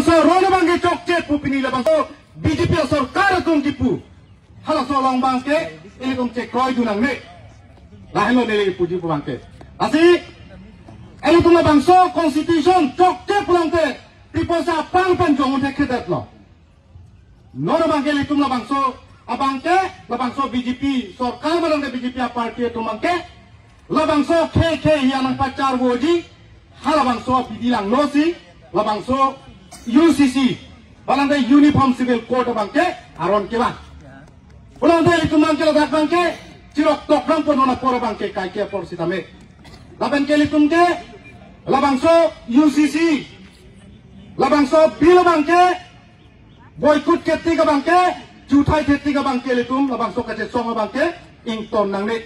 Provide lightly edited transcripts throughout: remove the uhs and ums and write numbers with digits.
bangsa rona bangke chokche pupini la bangsa BJP sarkar tum tipu hala so long bangke ini tum cek kroi dunang ne lahino nele puji bangke asi ini tum la bangsa constitution chokche pulangte tipu sa pang panjong te kedat lo nona bangke ini tum la bangsa abangke la bangsa BJP sarkar barang BJP parti tum bangke la bangsa KK yang pacar boji hala bangsa bidilang nosi la bangsa UCC balanda uniform civil code bangke aron ke bang balanda itu mangke la bangke cirok tokram pun ona poro bangke kai ke por sitame la bangke litum ke la bangso UCC la bangso bil bangke boykut ke tiga bangke jutai ke tiga bangke litum la bangso kace song bangke ington nang ne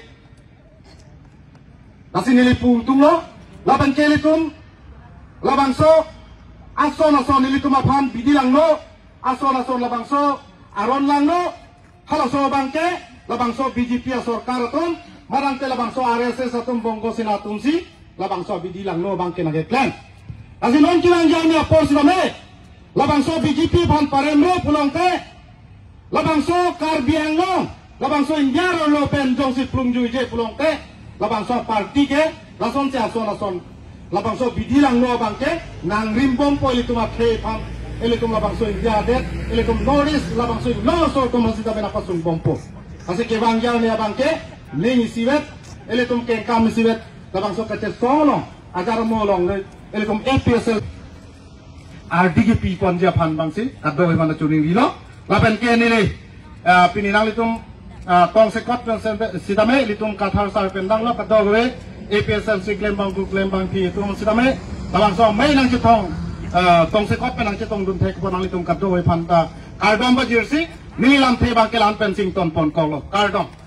nasi nilipung tum lo la bangke litum la bangso ason nilitum aphan bidilang no ason labangso aron lang no halaso bangke labangso BJP sarkar aton marangte labangso RSS atum bongo sinatum si labangso bidilang no bangke nage plan asi non kilang jami apor siname labangso BJP phan paremro pulongte labangso karbiang no labangso injaro lo pen jongsi plumju je pulongte labangso parti ke lason se ason labangso bidilang no bangke nang rimbom po ilitum akhe pam ilitum labangso india det ilitum noris labangso no so to masita bena pasung bompo ase ke bangjal ne bangke ning siwet ilitum ke kam siwet labangso kace solo agar molong ne ilitum APSL RDGP ponja phan bangsi kaddo mana chuning rilo laben ke ne pininang litum tong sekot sitame litum kathar sar pendang lo kaddo we APSL si klaim bang pi itu sitame labangso mai nang chitong tong se kot penang chitong dun thek ponang litum kaddo we phanta kardom ba jersey nilam the bang ke lan pensing ton pon kolo kardom